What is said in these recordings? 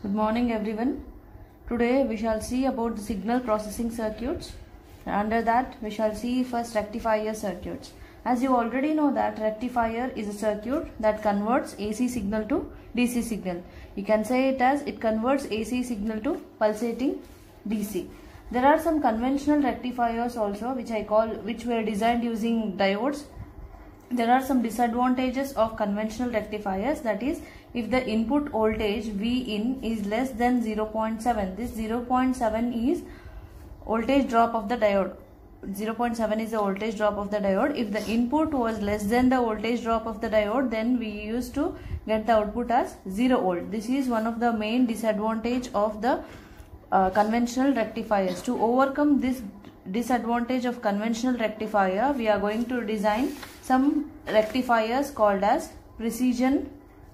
Good morning everyone. Today we shall see about the signal processing circuits. Under that we shall see first rectifier circuits. As you already know that rectifier is a circuit that converts AC signal to DC signal. You can say it as it converts AC signal to pulsating DC. There are some conventional rectifiers also which were designed using diodes. There are some disadvantages of conventional rectifiers, that is, if the input voltage Vin is less than 0.7, this 0.7 is voltage drop of the diode. 0.7 is the voltage drop of the diode. If the input was less than the voltage drop of the diode, then we used to get the output as 0 volt. This is one of the main disadvantage of the conventional rectifiers. To overcome this disadvantage of conventional rectifier, we are going to design some rectifiers called as precision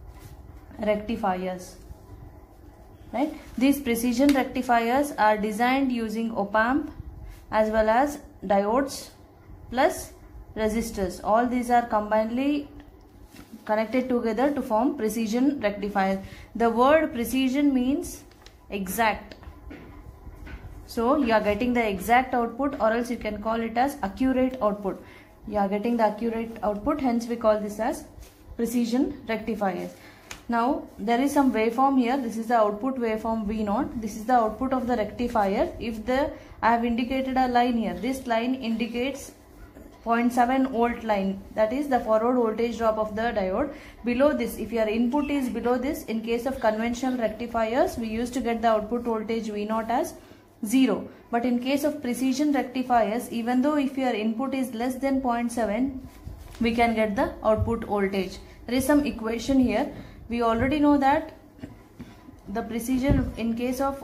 rectifiers. Right? These precision rectifiers are designed using op-amp as well as diodes plus resistors. All these are combinedly connected together to form precision rectifiers. The word precision means exact. So you are getting the exact output, or else you can call it as accurate output. You are getting the accurate output, hence we call this as precision rectifiers. Now there is some waveform here. This is the output waveform V0. This is the output of the rectifier. I have indicated a line here. This line indicates 0.7 volt line, that is the forward voltage drop of the diode. Below this, if your input is below this, in case of conventional rectifiers, we used to get the output voltage V0 as 0. But in case of precision rectifiers, even though if your input is less than 0.7, we can get the output voltage. There is some equation here. We already know that the precision in case of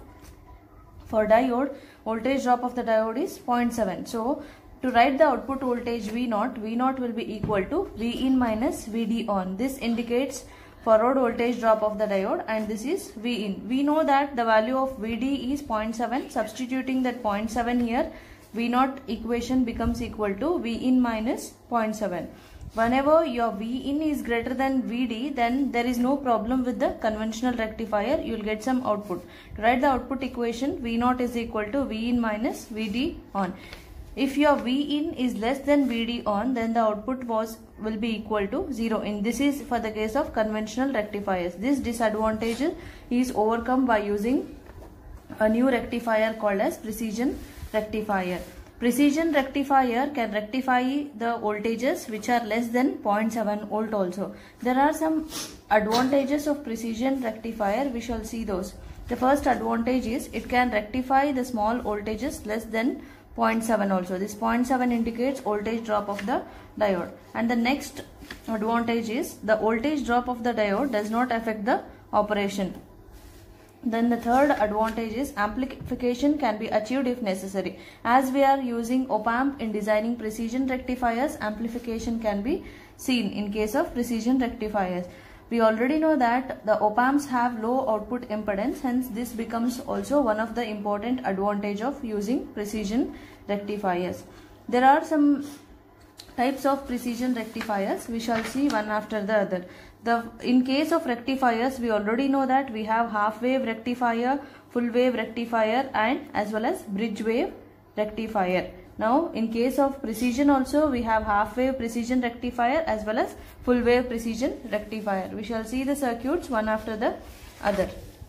for diode, voltage drop of the diode is 0.7. So to write the output voltage V0 will be equal to Vin minus Vd on. This indicates forward voltage drop of the diode, and this is Vin. We know that the value of Vd is 0.7. Substituting that 0.7 here, V0 equation becomes equal to Vin minus 0.7. Whenever your Vin is greater than Vd, then there is no problem with the conventional rectifier. You will get some output. To write the output equation, V0 is equal to Vin minus Vd on. If your Vin is less than Vd on, then the output will be equal to 0. And this is for the case of conventional rectifiers. This disadvantage is overcome by using a new rectifier called as precision rectifier. Precision rectifier can rectify the voltages which are less than 0.7 volt also. There are some advantages of precision rectifier. We shall see those. The first advantage is it can rectify the small voltages less than 0.7 also. This 0.7 indicates voltage drop of the diode. And the next advantage is the voltage drop of the diode does not affect the operation. Then the third advantage is amplification can be achieved if necessary. As we are using op-amp in designing precision rectifiers, amplification can be seen in case of precision rectifiers. We already know that the op-amps have low output impedance, hence this becomes also one of the important advantage of using precision rectifiers. There are some types of precision rectifiers. We shall see one after the other. In case of rectifiers, we already know that we have half wave rectifier, full wave rectifier, and as well as bridge wave rectifier. Now in case of precision also, we have half wave precision rectifier as well as full wave precision rectifier. We shall see the circuits one after the other.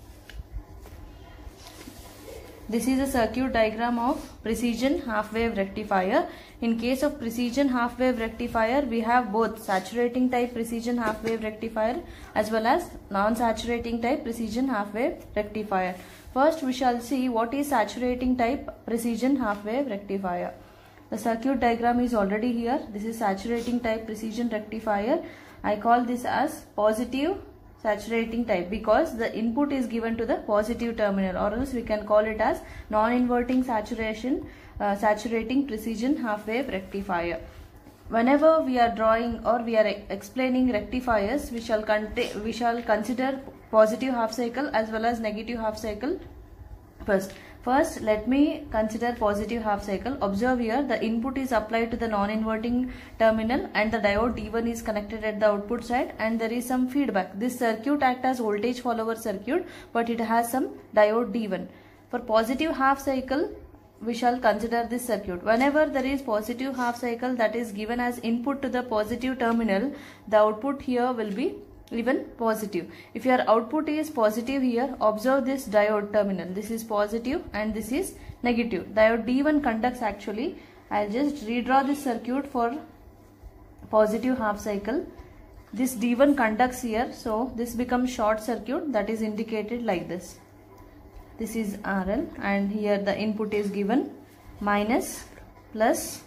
This is a circuit diagram of precision half wave rectifier. In case of precision half wave rectifier, we have both saturating type precision half wave rectifier as well as non-saturating type precision half wave rectifier. First we shall see what is saturating type precision half wave rectifier. The circuit diagram is already here. This is saturating type precision rectifier. I call this as positive saturating type because the input is given to the positive terminal, or else we can call it as non-inverting saturating precision half wave rectifier. Whenever we are drawing or we are explaining rectifiers, we shall consider positive half cycle as well as negative half cycle first. First, let me consider positive half cycle. Observe here, the input is applied to the non-inverting terminal and the diode D1 is connected at the output side, and there is some feedback. This circuit acts as voltage follower circuit, but it has some diode D1. For positive half cycle, we shall consider this circuit. Whenever there is positive half cycle that is given as input to the positive terminal, the output here will be even positive. If your output is positive here, observe this diode terminal. This is positive and this is negative. Diode D1 conducts actually. I'll just redraw this circuit for positive half cycle. This D1 conducts here, so this becomes short circuit, that is indicated like this. This is RL and here the input is given minus, plus.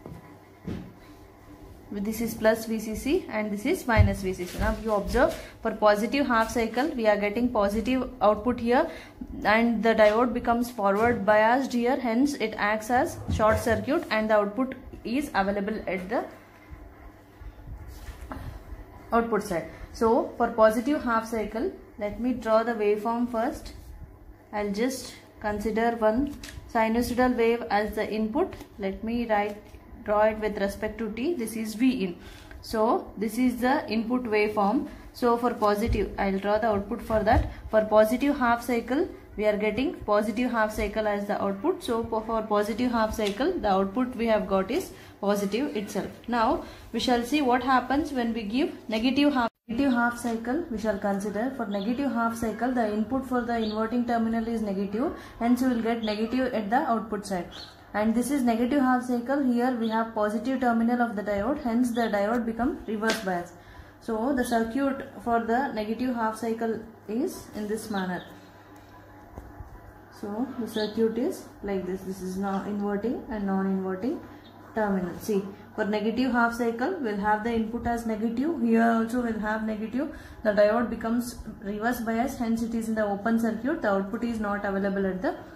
This is plus VCC and this is minus VCC. Now you observe, for positive half cycle we are getting positive output here and the diode becomes forward biased here, hence it acts as short circuit and the output is available at the output side. So for positive half cycle, let me draw the waveform first. I'll just consider one sinusoidal wave as the input. Let me draw it with respect to t. This is V in. So this is the input waveform. So for positive, I'll draw the output for that. For positive half cycle, we are getting positive half cycle as the output. So for positive half cycle, the output we have got is positive itself. Now we shall see what happens when we give negative half cycle. We shall consider, for negative half cycle, the input for the inverting terminal is negative, hence we will get negative at the output side. And this is negative half cycle. Here we have positive terminal of the diode, hence the diode become reverse bias. So the circuit for the negative half cycle is in this manner. So the circuit is like this. This is now inverting and non-inverting terminal. See, for negative half cycle we'll have the input as negative. Here also we'll have negative. The diode becomes reverse bias, hence it is in the open circuit. The output is not available at the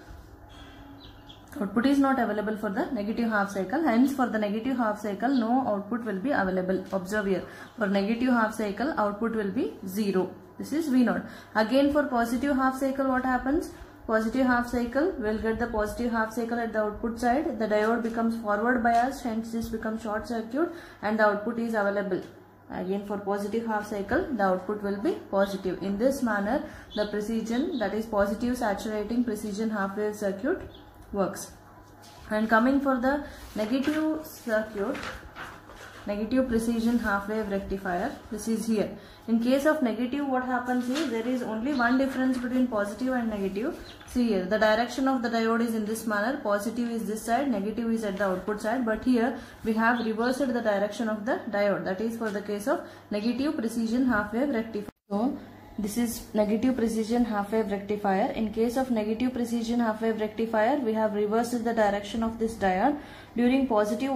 output is not available for the negative half cycle, hence for the negative half cycle no output will be available. Observe here, for negative half cycle output will be 0. This is V0. Again for positive half cycle, what happens? Positive half cycle will get the positive half cycle at the output side. The diode becomes forward biased, hence this becomes short circuit and the output is available. Again for positive half cycle, the output will be positive. In this manner the precision, that is positive saturating precision half wave circuit, works. And coming for the negative circuit, negative precision half wave rectifier, this is here. In case of negative, what happens is there is only one difference between positive and negative. See here, the direction of the diode is in this manner. Positive is this side, negative is at the output side, but here we have reversed the direction of the diode. That is for the case of negative precision half wave rectifier. So this is negative precision half wave rectifier. In case of negative precision half wave rectifier, we have reversed the direction of this diode. During positive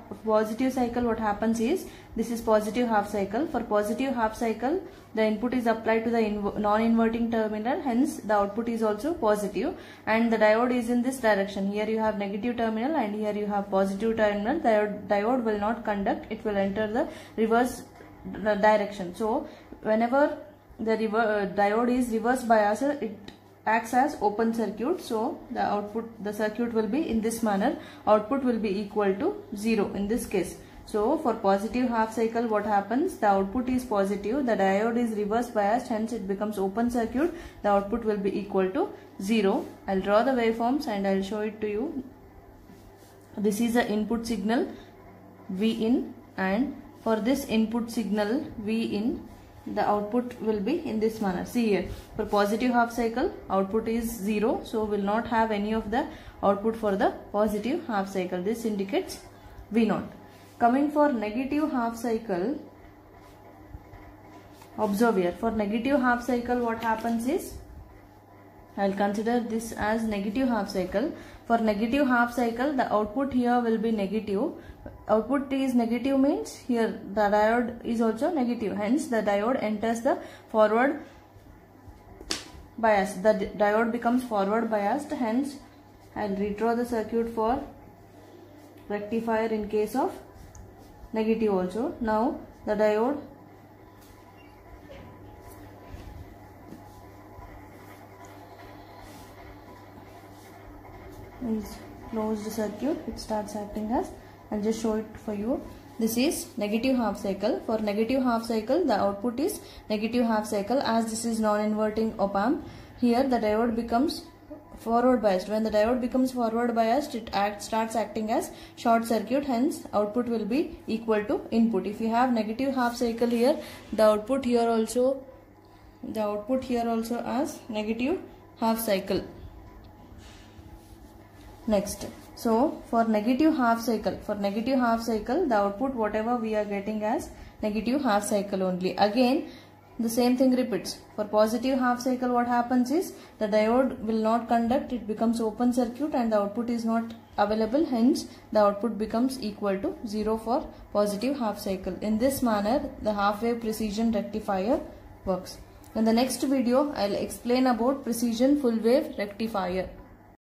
cycle, what happens is, this is positive half cycle. For positive half cycle, the input is applied to the non-inverting terminal, hence the output is also positive and the diode is in this direction. Here you have negative terminal and here you have positive terminal. The diode will not conduct, it will enter the reverse direction. So whenever the diode is reverse biased, it acts as open circuit. So the circuit will be in this manner. Output will be equal to 0 in this case. So for positive half cycle, what happens? The output is positive, the diode is reverse biased, hence it becomes open circuit. The output will be equal to 0. I'll draw the waveforms and I'll show it to you. This is the input signal V in, and for this input signal V in, the output will be in this manner. See here, for positive half cycle output is 0, so will not have any of the output for the positive half cycle. This indicates V0. Coming for negative half cycle, observe here, for negative half cycle what happens is, I'll consider this as negative half cycle. For negative half cycle, the output here will be negative. Output is negative means here the diode is also negative, hence the diode enters the forward bias. The diode becomes forward biased, hence I'll redraw the circuit for rectifier in case of negative also. Now the diode is closed circuit, it starts acting as, I'll just show it for you. This is negative half cycle. For negative half cycle, the output is negative half cycle. As this is non-inverting op-amp, here the diode becomes forward biased. When the diode becomes forward biased, it starts acting as short circuit, hence output will be equal to input. If you have negative half cycle here, the output here also as negative half cycle. Next, so for negative half cycle, the output whatever we are getting as negative half cycle only. Again the same thing repeats. For positive half cycle, what happens is the diode will not conduct, it becomes open circuit and the output is not available, hence the output becomes equal to 0 for positive half cycle. In this manner the half wave precision rectifier works. In the next video, I'll explain about precision full wave rectifier.